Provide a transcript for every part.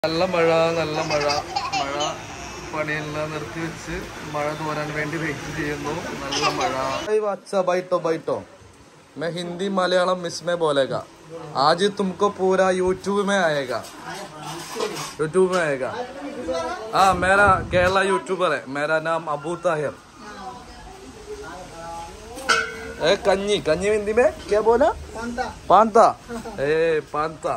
നല്ല മഴ മഴ പണിയെല്ലാം നിർത്തി വെച്ച് മഴ തോരാൻ വേണ്ടി വെയിറ്റ് ചെയ്യുന്നു. നല്ല മഴ. अच्छा बैठो बैठो मैं हिंदी मलयालम मिस में बोलेगा. आज तुमको पूरा यूट्यूब में आएगा. हाँ मेरा केरला यूट्यूबर है. मेरा नाम अबू ताहिर. कन्नी कन्नी हिंदी में क्या बोला? पांता. पांता.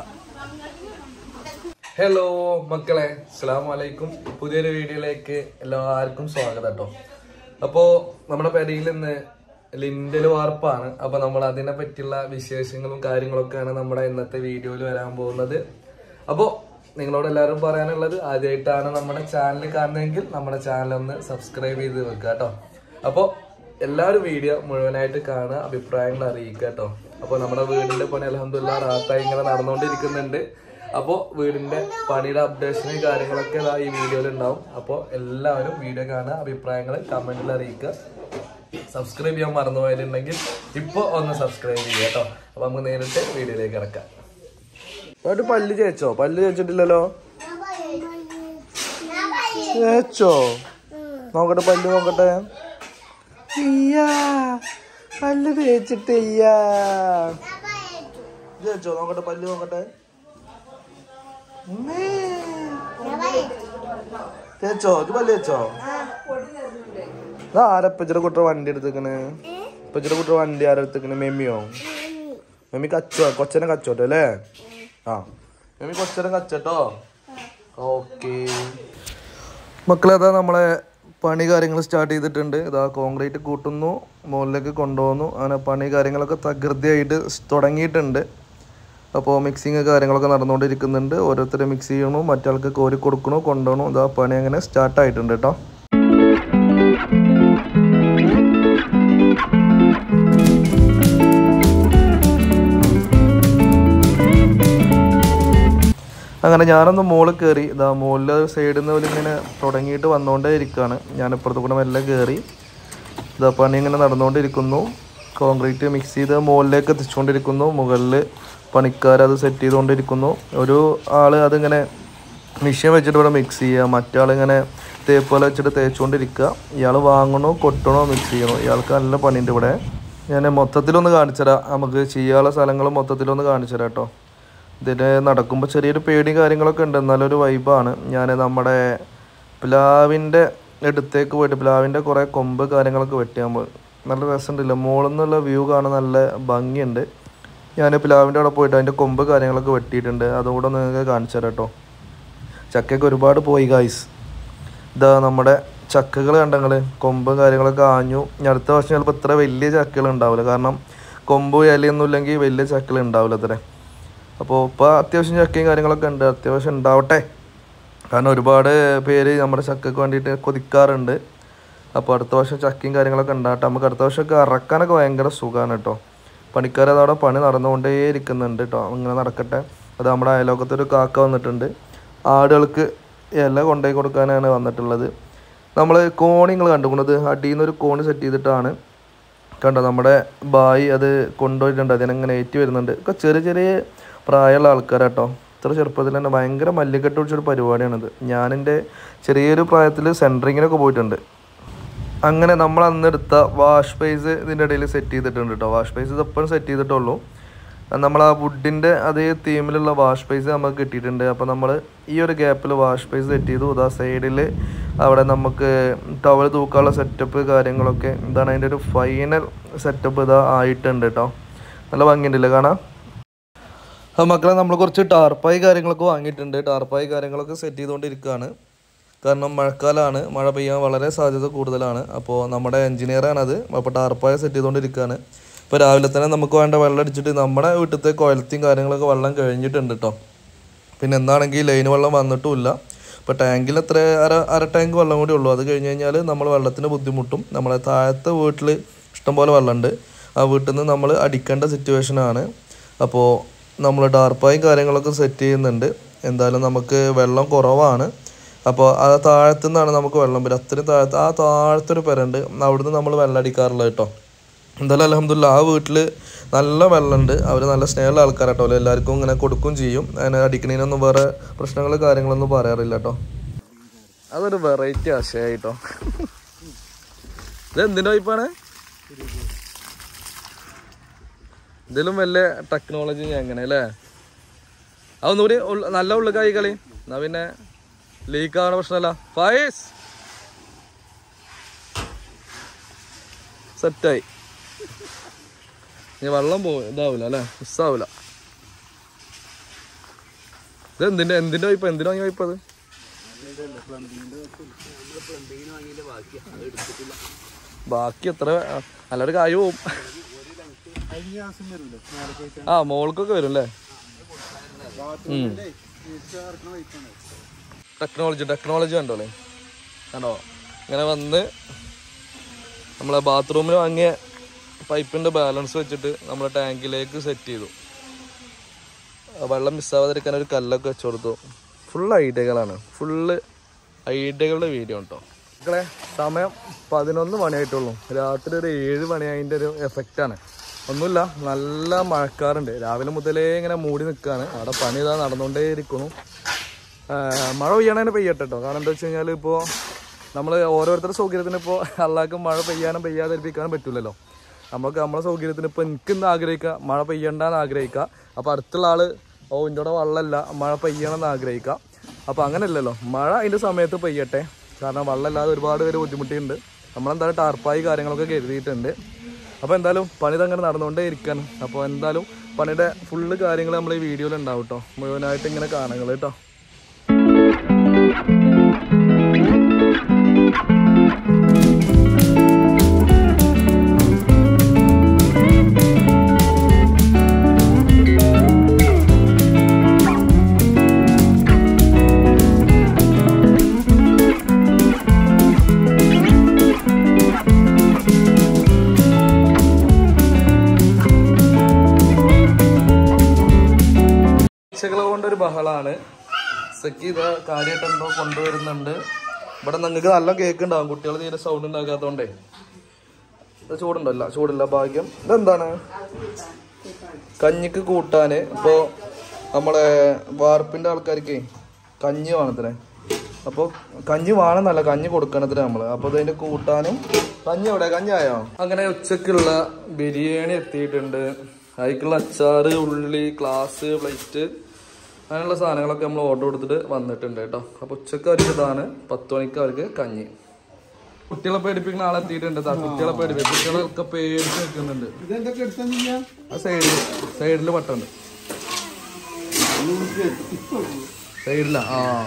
ഹലോ മക്കളെ, അസ്സലാമു അലൈക്കും. പുതിയൊരു വീഡിയോയിലേക്ക് എല്ലാവർക്കും സ്വാഗതം കേട്ടോ. അപ്പോൾ നമ്മുടെ പെരയിൽ നിന്ന് ലിൻഡൽ വാർപ്പാണ്. അപ്പോൾ നമ്മൾ അതിനെ പറ്റിയുള്ള വിശേഷങ്ങളും കാര്യങ്ങളൊക്കെയാണ് നമ്മുടെ ഇന്നത്തെ വീഡിയോയിൽ വരാൻ പോകുന്നത്. അപ്പോൾ നിങ്ങളോട് എല്ലാവരും പറയാനുള്ളത്, ആദ്യമായിട്ടാണ് നമ്മുടെ ചാനൽ കാണുന്നതെങ്കിൽ നമ്മുടെ ചാനൽ ഒന്ന് സബ്സ്ക്രൈബ് ചെയ്ത് വെക്കുക കേട്ടോ. അപ്പോൾ എല്ലാവരും വീഡിയോ മുഴുവനായിട്ട് കാണുക, അഭിപ്രായങ്ങൾ അറിയിക്കുക കേട്ടോ. അപ്പോൾ നമ്മുടെ വീടിൻ്റെ പണി അൽഹംദുലില്ലാഹ് റാഹത്തായി ഇങ്ങനെ നടന്നുകൊണ്ടിരിക്കുന്നുണ്ട്. അപ്പോൾ വീടിൻ്റെ പണിയുടെ അപ്ഡേഷനും കാര്യങ്ങളൊക്കെ ഈ വീഡിയോയിൽ ഉണ്ടാവും. അപ്പോൾ എല്ലാവരും വീഡിയോ കാണുക, അഭിപ്രായങ്ങൾ കമൻറ്റിൽ അറിയിക്കുക. സബ്സ്ക്രൈബ് ചെയ്യാൻ മറന്നുപോയിട്ടുണ്ടെങ്കിൽ ഇപ്പോൾ ഒന്ന് സബ്സ്ക്രൈബ് ചെയ്യുക കേട്ടോ. അപ്പോൾ നമുക്ക് നേരിട്ട് വീഡിയോയിലേക്ക് കിടക്കാം. ഒരു പല്ല് ചേച്ചോ? പല്ല് ചേച്ചിട്ടില്ലല്ലോ. ചേച്ചോ? നോക്കട്ടെ, പല്ല് നോക്കട്ടെ. ഇയ്യാ, പല്ല് തേച്ചിട്ടിയ്യാ. ചേച്ചോ? നോക്കട്ടെ, പല്ല് നോക്കട്ടെ. തേച്ചോ? ഇത് പല്ല് തേച്ചോ? ആരപ്പച്ചിയുടെ കുട്ട വണ്ടി എടുത്തേക്കണ്? ഇപ്പച്ചിയുടെ കുട്ട വണ്ടി ആരെടുത്തേക്കണ്? മെമ്മിയോ? മെമ്മി കച്ചോ? കൊച്ചനെ കച്ചോട്ടോ അല്ലേ? ആ, മെമ്മി കൊച്ചനെ കച്ചട്ടോ. ഓക്കെ മക്കളെ, അതാ നമ്മളെ പണി കാര്യങ്ങൾ സ്റ്റാർട്ട് ചെയ്തിട്ടുണ്ട്. ഇതാ കോൺക്രീറ്റ് കൂട്ടുന്നു, മുകളിലേക്ക് കൊണ്ടുപോകുന്നു. അങ്ങനെ പണി കാര്യങ്ങളൊക്കെ തകൃതിയായിട്ട് തുടങ്ങിയിട്ടുണ്ട്. അപ്പോൾ മിക്സിങ് കാര്യങ്ങളൊക്കെ നടന്നുകൊണ്ടിരിക്കുന്നുണ്ട്. ഓരോരുത്തർ മിക്സ് ചെയ്യണു, മറ്റാൾക്ക് കോരി കൊടുക്കണു, കൊണ്ടുപോകണു. ഇതാ പണി അങ്ങനെ സ്റ്റാർട്ടായിട്ടുണ്ട് കേട്ടോ. അങ്ങനെ ഞാനൊന്ന് മുകളിൽ കയറി. ഇതാ മുകളിൽ സൈഡിൽ നിന്ന് ഇങ്ങനെ തുടങ്ങിയിട്ട് വന്നുകൊണ്ടേ ഇരിക്കുകയാണ്. ഞാനിപ്പുറത്ത് കൂടെ മെല്ലെ കയറി. ഇതാ പണി ഇങ്ങനെ നടന്നുകൊണ്ടിരിക്കുന്നു. കോൺക്രീറ്റ് മിക്സ് ചെയ്ത് മുകളിലേക്ക് എത്തിച്ചുകൊണ്ടിരിക്കുന്നു. മുകളിൽ പണിക്കാരത് സെറ്റ് ചെയ്തുകൊണ്ടിരിക്കുന്നു. ഒരു ആൾ അതിങ്ങനെ മിഷ്യൻ വെച്ചിട്ട് ഇവിടെ മിക്സ് ചെയ്യുക, മറ്റാളിങ്ങനെ തേപ്പ് വെച്ചിട്ട് തേച്ചുകൊണ്ടിരിക്കുക. ഇയാൾ വാങ്ങണോ കൊട്ടണോ മിക്സ് ചെയ്യണോ. ഇയാൾക്ക് നല്ല പണിയുണ്ട് ഇവിടെ. ഞാൻ മൊത്തത്തിലൊന്ന് കാണിച്ചു തരാം, നമുക്ക് ചെയ്യാനുള്ള സ്ഥലങ്ങൾ മൊത്തത്തിലൊന്ന് കാണിച്ചു തരാം കേട്ടോ. ഇതിന് നടക്കുമ്പോൾ ചെറിയൊരു പേടിയും കാര്യങ്ങളൊക്കെ ഉണ്ട്, എന്നാലൊരു വൈബാണ്. ഞാൻ നമ്മുടെ പ്ലാവിൻ്റെ അടുത്തേക്ക് പോയിട്ട് പ്ലാവിൻ്റെ കുറേ കൊമ്പ് കാര്യങ്ങളൊക്കെ വെട്ടിയാൽ നല്ല രസമുണ്ടല്ലോ. മുകളിൽ നിന്നുള്ള വ്യൂ കാണാൻ നല്ല ഭംഗിയുണ്ട്. ഞാൻ പ്ലാവിൻ്റെ അവിടെ പോയിട്ട് അതിൻ്റെ കൊമ്പ് കാര്യങ്ങളൊക്കെ വെട്ടിയിട്ടുണ്ട്. അതുകൂടെ നിങ്ങൾക്ക് കാണിച്ചു തരാം കേട്ടോ. ചക്കയൊക്കെ ഒരുപാട് പോയി ഗായ്സ്. ഇതാ നമ്മുടെ ചക്കകൾ കണ്ടങ്ങൾ, കൊമ്പ് കാര്യങ്ങളൊക്കെ ആഞ്ഞു. അടുത്ത വർഷം ചിലപ്പോൾ ഇത്ര വലിയ ചക്കകൾ ഉണ്ടാവില്ല, കാരണം കൊമ്പ് ഇലയൊന്നും ഇല്ലെങ്കിൽ വലിയ ചക്കകൾ ഉണ്ടാവില്ല അത്രേ. അപ്പോൾ ഇപ്പോൾ അത്യാവശ്യം ചക്കയും കാര്യങ്ങളൊക്കെ ഉണ്ട്. അത്യാവശ്യം ഉണ്ടാവട്ടെ, കാരണം ഒരുപാട് പേര് നമ്മുടെ ചക്കയ്ക്ക് വേണ്ടിയിട്ട് കൊതിക്കാറുണ്ട്. അപ്പോൾ അടുത്ത വർഷം ചക്കയും കാര്യങ്ങളൊക്കെ ഉണ്ടാവട്ടെ. നമുക്ക് അടുത്ത വർഷമൊക്കെ ഇറക്കാനൊക്കെ ഭയങ്കര സുഖമാണ് കേട്ടോ. പണിക്കാരതവിടെ പണി നടന്നുകൊണ്ടേ ഇരിക്കുന്നുണ്ട് കേട്ടോ. അങ്ങനെ നടക്കട്ടെ. അത് നമ്മുടെ അയലോക്കത്തൊരു കാക്ക വന്നിട്ടുണ്ട്. ആടുകൾക്ക് ഇല കൊണ്ടുപോയി കൊടുക്കാനാണ് വന്നിട്ടുള്ളത്. നമ്മൾ കോണി നിങ്ങൾ കണ്ടുകൊണ്ടത് അടിയിൽ നിന്നൊരു കോണി സെറ്റ് ചെയ്തിട്ടാണ് കണ്ടോ. നമ്മുടെ ബായി അത് കൊണ്ടുപോയിട്ടുണ്ട്. അതിനങ്ങനെ ഏറ്റി വരുന്നുണ്ട്. ഒക്കെ ചെറിയ ചെറിയ പ്രായമുള്ള ആൾക്കാരാട്ടോ. ഇത്ര ചെറുപ്പത്തിൽ തന്നെ ഭയങ്കര മല്ലിക്കെട്ട് പിടിച്ചൊരു പരിപാടിയാണിത്. ഞാനെൻ്റെ ചെറിയൊരു പ്രായത്തിൽ സെൻറ്ററിങ്ങിനൊക്കെ പോയിട്ടുണ്ട്. അങ്ങനെ നമ്മൾ അന്നെടുത്ത വാഷ് ബേസ് ഇതിൻ്റെ ഇടയിൽ സെറ്റ് ചെയ്തിട്ടുണ്ട് കേട്ടോ. വാഷ് ബേസ് ഇതെപ്പോഴും സെറ്റ് ചെയ്തിട്ടുള്ളൂ. നമ്മൾ ആ വുഡിൻ്റെ അതേ തീമിലുള്ള വാഷ് ബേസ് നമുക്ക് കിട്ടിയിട്ടുണ്ട്. അപ്പോൾ നമ്മൾ ഈ ഒരു ഗ്യാപ്പിൽ വാഷ് ബേസ് സെറ്റ് ചെയ്തു. ഇതാ സൈഡിൽ അവിടെ നമുക്ക് ടവൽ തൂക്കാനുള്ള സെറ്റപ്പ് കാര്യങ്ങളൊക്കെ ഇതാണ്. അതിൻ്റെ ഒരു ഫൈനൽ സെറ്റപ്പ് ഇതാ ആയിട്ടുണ്ട് കേട്ടോ. നല്ല ഭംഗിയുണ്ടല്ലേ കാണാം. ആ മക്കളെ, നമ്മൾ കുറച്ച് ടാർപ്പായി കാര്യങ്ങളൊക്കെ വാങ്ങിയിട്ടുണ്ട്. ടാർപ്പായി കാര്യങ്ങളൊക്കെ സെറ്റ് ചെയ്തുകൊണ്ടിരിക്കുകയാണ്. കാരണം മഴക്കാലമാണ്, മഴ പെയ്യാൻ വളരെ സാധ്യത കൂടുതലാണ്. അപ്പോൾ നമ്മുടെ എൻജിനീയറാണത്. അപ്പോൾ ടാർപ്പായ സെറ്റ് ചെയ്തുകൊണ്ടിരിക്കുകയാണ്. ഇപ്പോൾ രാവിലെ തന്നെ നമുക്ക് വേണ്ട വെള്ളം അടിച്ചിട്ട് നമ്മുടെ വീട്ടിലത്തെ കുഴലത്തെയും കാര്യങ്ങളൊക്കെ വെള്ളം കഴിഞ്ഞിട്ടുണ്ട് കേട്ടോ. പിന്നെ എന്താണെങ്കിൽ ലൈൻ വെള്ളം വന്നിട്ടുമില്ല. ഇപ്പോൾ ടാങ്കിൽ എത്ര അര ടാങ്ക് വെള്ളം കൂടി ഉള്ളൂ. അത് കഴിഞ്ഞ് കഴിഞ്ഞാൽ നമ്മൾ വെള്ളത്തിന് ബുദ്ധിമുട്ടും. നമ്മളെ താഴത്തെ വീട്ടിൽ ഇഷ്ടംപോലെ വെള്ളമുണ്ട്. ആ വീട്ടിൽ നിന്ന് നമ്മൾ അടിക്കേണ്ട സിറ്റുവേഷനാണ്. അപ്പോൾ നമ്മൾ ടാർപ്പായും കാര്യങ്ങളൊക്കെ സെറ്റ് ചെയ്യുന്നുണ്ട്. എന്തായാലും നമുക്ക് വെള്ളം കുറവാണ്. അപ്പോൾ ആ താഴത്തു നിന്നാണ് നമുക്ക് വെള്ളം വരും. അത്രയും താഴത്ത് ആ താഴത്തൊരു പെരണ്ട്, അവിടുന്ന് നമ്മൾ വെള്ളം അടിക്കാറുള്ളത് കേട്ടോ. എന്തായാലും അൽഹംദുലില്ലാ ആ വീട്ടിൽ നല്ല വെള്ളമുണ്ട്. അവർ നല്ല സ്നേഹമുള്ള ആൾക്കാരാട്ടോ. എല്ലാവർക്കും ഇങ്ങനെ കൊടുക്കുകയും ചെയ്യും. അതിനെ അടിക്കണതിനൊന്നും വേറെ പ്രശ്നങ്ങൾ കാര്യങ്ങളൊന്നും പറയാറില്ല കേട്ടോ. അതൊരു വെറൈറ്റി ആശയായിട്ടോ. ഇതെന്തിൻ്റെ പൈപ്പാണ്? ഇതിലും വലിയ ടെക്നോളജി എങ്ങനെ അല്ലേ? അതൊന്നുകൂടി നല്ല ഉള്ളിക്കായി കളി. എന്നാ പിന്നെ ലീക്ക് ആവണ പ്രശ്നമല്ല. ഫൈസ് സെറ്റായി. ഇനി വെള്ളം ഇതാവൂല അല്ലേ? മിസ്സാവൂല. ഇത് എന്തിൻ്റെ പൈപ്പ്? എന്തിനു വാങ്ങിയ പൈപ്പ് അത്? ബാക്കി എത്ര നല്ലൊരു കായ് പോവും. ആ മോൾക്കൊക്കെ വരും അല്ലേ? ടെക്നോളജി കണ്ടോളേ. കണ്ടോ ഇങ്ങനെ വന്ന് നമ്മളെ ബാത്റൂമിൽ വാങ്ങിയ പൈപ്പിൻ്റെ ബാലൻസ് വെച്ചിട്ട് നമ്മളെ ടാങ്കിലേക്ക് സെറ്റ് ചെയ്തു. വെള്ളം മിസ്സാവാതിരിക്കാൻ ഒരു കല്ലൊക്കെ വെച്ച് കൊടുത്തു. ഫുൾ ഐഡിയകളാണ്. ഫുള്ള് ഐഡിയകളുടെ വീഡിയോ കേട്ടോ മക്കളെ. സമയം 11 മണിയായിട്ടുള്ളൂ. രാത്രി ഒരു 7 മണിയായതിൻ്റെ ഒരു എഫക്റ്റാണ്. ഒന്നുമില്ല, നല്ല മഴക്കാറുണ്ട്. രാവിലെ മുതലേ ഇങ്ങനെ മൂടി നിൽക്കുകയാണ്. അവിടെ പണി ഇതാ നടന്നുകൊണ്ടേ ഇരിക്കുന്നു. മഴ പെയ്യണേനെ പെയ്യട്ടെ കേട്ടോ. കാരണം എന്താ വെച്ച് കഴിഞ്ഞാൽ ഇപ്പോൾ നമ്മൾ ഓരോരുത്തരുടെ സൗകര്യത്തിന് ഇപ്പോൾ അല്ലാക്കും മഴ പെയ്യാനും പെയ്യാതിരിപ്പിക്കാനും പറ്റില്ലല്ലോ. നമുക്ക് നമ്മളെ സൗകര്യത്തിന് ഇപ്പോൾ എനിക്കിന്ന് ആഗ്രഹിക്കുക മഴ പെയ്യണ്ടെന്ന് ആഗ്രഹിക്കുക. അപ്പോൾ അടുത്തുള്ള ആൾ ഇതിൻ്റെ കൂടെ വെള്ളമല്ല മഴ പെയ്യണമെന്ന് ആഗ്രഹിക്കുക. അപ്പോൾ അങ്ങനെയല്ലല്ലോ, മഴ അതിൻ്റെ സമയത്ത് പെയ്യട്ടെ. കാരണം വെള്ളമില്ലാതെ ഒരുപാട് പേര് ബുദ്ധിമുട്ടിയിട്ടുണ്ട്. നമ്മളെന്തായാലും ടാർപ്പായി കാര്യങ്ങളൊക്കെ കരുതിയിട്ടുണ്ട്. അപ്പോൾ എന്തായാലും പണി അങ്ങനെ നടന്നുകൊണ്ടേ ഇരിക്കാൻ. അപ്പോൾ എന്തായാലും പണിയുടെ ഫുള്ള് കാര്യങ്ങൾ നമ്മൾ ഈ വീഡിയോയിൽ ഉണ്ടാവും കേട്ടോ. മുഴുവനായിട്ട് ഇങ്ങനെ കാണുകൾ കേട്ടോ. കൊണ്ടൊരു ബഹളാണ്. സക്കി ഇത് കാര്യമായിട്ട് എന്തോ കൊണ്ടുവരുന്നുണ്ട്. ഇവിടെ നിങ്ങൾക്ക് നല്ല കേക്ക് ഉണ്ടാവും. കുട്ടികൾ തീരെ സൗണ്ട് ഉണ്ടാക്കാത്തോണ്ടേ. ചൂടുണ്ടല്ല? ചൂടില്ല, ഭാഗ്യം. ഇതെന്താണ്? കഞ്ഞിക്ക് കൂട്ടാന്. ഇപ്പോൾ നമ്മളെ വാർപ്പിൻ്റെ ആൾക്കാർക്ക് കഞ്ഞി വേണത്രേ. അപ്പോൾ കഞ്ഞി വേണമെന്നല്ല, കഞ്ഞി കൊടുക്കണത്രേ നമ്മൾ. അപ്പോൾ അതിൻ്റെ കൂട്ടാനും കഞ്ഞി എവിടെ? കഞ്ഞിയായോ? അങ്ങനെ ഉച്ചക്കുള്ള ബിരിയാണി എത്തിയിട്ടുണ്ട്. അതിലേക്കുള്ള അച്ചാറ്, ഉള്ളി, ഗ്ലാസ്, പ്ലേറ്റ്, അങ്ങനെയുള്ള സാധനങ്ങളൊക്കെ നമ്മൾ ഓർഡർ കൊടുത്തിട്ട് വന്നിട്ടുണ്ട് കേട്ടോ. അപ്പോൾ ഉച്ചക്ക് അവർക്ക് ഇതാണ്, 10 മണിക്ക് അവർക്ക് കഞ്ഞി. കുട്ടികളെ പേടിപ്പിക്കുന്ന ആളെത്തിയിട്ടുണ്ട്. കുട്ടികളെ കുട്ടികളൊക്കെ പേടിച്ച് നിൽക്കുന്നുണ്ട്. സൈഡില് പട്ടുണ്ട്, സൈഡില.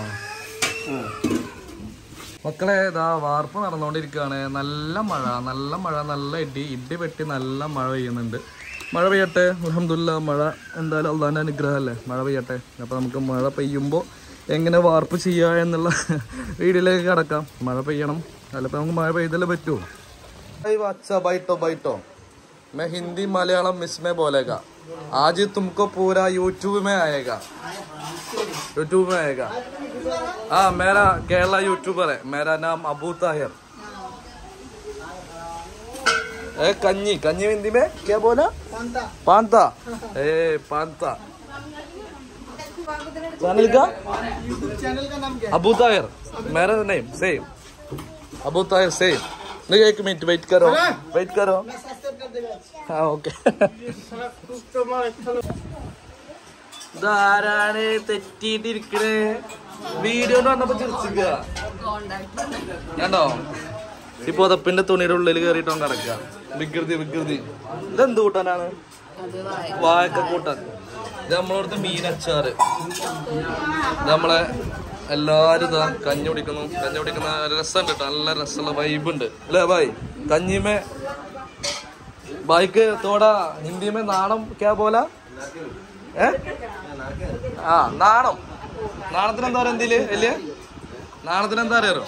മക്കളെ ഇതാ വാർപ്പ് നടന്നുകൊണ്ടിരിക്കുകയാണ്. നല്ല മഴ, നല്ല ഇടി വെട്ടി നല്ല മഴ പെയ്യുന്നുണ്ട്. മഴ പെയ്യട്ടെ, അൽഹംദുലില്ലാ. മഴ എന്തായാലും അള്ളാൻ്റെ അനുഗ്രഹമല്ലേ. മഴ പെയ്യട്ടെ. അപ്പോൾ നമുക്ക് മഴ പെയ്യുമ്പോൾ എങ്ങനെ വാർപ്പ് ചെയ്യുക എന്നുള്ള വീഡിയോയിലേക്ക് കിടക്കാം. മഴ പെയ്യണം, അല്ലപ്പോൾ നമുക്ക് മഴ പെയ്തല്ലേ പറ്റൂ. अच्छा बैठो मैं हिंदी मलयालम मिसमें बोलेगा. आज तुमको पूरा यूट्यूब में आएगा. हाँ, मेरा केरला यूट्यूबर है. मेरा नाम अबू ताहिर. कन्नी हिंदी में क्या बोला? पांता. पांता चैनल का अबू ताहिर. मेरा name same Abu Tahir same. नहीं, 1 मिनट वेट करो. हाँ, ओके. ധാരാണ് തെറ്റിയിട്ടിരിക്കണേ. വീഡിയോ വന്നപ്പോ ചിരിച്ചിക്ക കണ്ടോ? ഈ പുതപ്പിന്റെ തുണിയുടെ ഉള്ളിൽ കയറിയിട്ടോ കിടക്കുക. വികൃതി. ഇതെന്ത് കൂട്ടാനാണ്? വാഴക്ക കൂട്ടാൻ. ഇത് നമ്മളോടത്ത് മീനച്ചാറ്. ഇത് നമ്മളെ എല്ലാരും ഇതാ കഞ്ഞി കുടിക്കുന്ന രസമുണ്ട് കേട്ടോ. നല്ല രസമുള്ള വൈബ് ഉണ്ട് അല്ലേ ഭായ്? കഞ്ഞിമേ ഭായിക്ക് തോടാ ഹിന്ദി മേ നാണം ക്യാ പോല? നാണത്തിന് എന്താ പറയാ? എന്തില് വലിയ നാണത്തിന് എന്താ അറിയാറോ?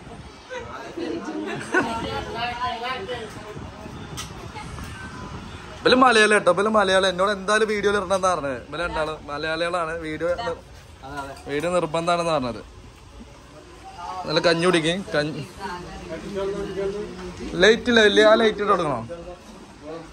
ഇവല് മലയാളം കേട്ടോ. ഇവല് മലയാളം എന്നോട് എന്തായാലും വീഡിയോയിൽ ഇടണമെന്നാ പറഞ്ഞത്. ഇവല് രണ്ടാളും മലയാളികളാണ്. വീഡിയോ നിർബന്ധമാണെന്ന് പറഞ്ഞത്. നല്ല കഞ്ഞി കുടിക്കും. ലൈറ്റ് ഇല്ല, വലിയ ആ ലൈറ്റ് ഇട്ട് കൊടുക്കണോ?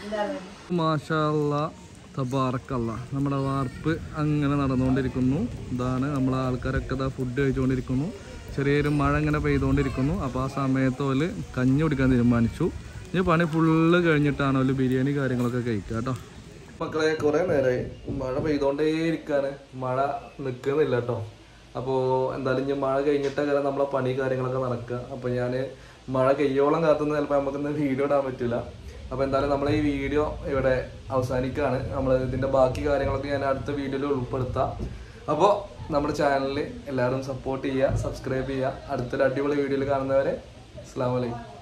മാഷാ അല്ലാഹ് തബാറക്കല്ലാ. നമ്മുടെ വാർപ്പ് അങ്ങനെ നടന്നുകൊണ്ടിരിക്കുന്നു. ഇതാണ് നമ്മളെ ആൾക്കാരൊക്കെ ഇതാ ഫുഡ് കഴിച്ചുകൊണ്ടിരിക്കുന്നു. ചെറിയൊരു മഴ ഇങ്ങനെ പെയ്തുകൊണ്ടിരിക്കുന്നു. അപ്പോൾ ആ സമയത്ത് ഓല് കഞ്ഞി കുടിക്കാൻ തീരുമാനിച്ചു. ഈ പണി ഫുള്ള് കഴിഞ്ഞിട്ടാണ് ഓല് ബിരിയാണി കാര്യങ്ങളൊക്കെ കഴിക്കുക കേട്ടോ. മക്കളെ കുറേ നേരമായി മഴ പെയ്തുകൊണ്ടേ ഇരിക്കാണ്, മഴ നിൽക്കുന്നില്ല കേട്ടോ. അപ്പോൾ എന്തായാലും ഇനി മഴ കഴിഞ്ഞിട്ടൊക്കെ നമ്മളെ പണി കാര്യങ്ങളൊക്കെ നടക്കുക. അപ്പോൾ ഞാൻ മഴ കയ്യോളം കാത്തുനിന്ന് ചിലപ്പോൾ നമുക്കൊന്ന് വീഡിയോ ഇടാൻ പറ്റില്ല. അപ്പോൾ എന്തായാലും നമ്മൾ ഈ വീഡിയോ ഇവിടെ അവസാനിക്കുകയാണ്. നമ്മൾ ഇതിൻ്റെ ബാക്കി കാര്യങ്ങളൊക്കെ ഞാൻ അടുത്ത വീഡിയോയിൽ ഉൾപ്പെടുത്താം. അപ്പോൾ നമ്മുടെ ചാനലിൽ എല്ലാവരും സപ്പോർട്ട് ചെയ്യുക, സബ്സ്ക്രൈബ് ചെയ്യുക. അടുത്തൊരു അടിപൊളി വീഡിയോയിൽ കാണുന്നവരെ അസ്സലാമു അലൈക്കും.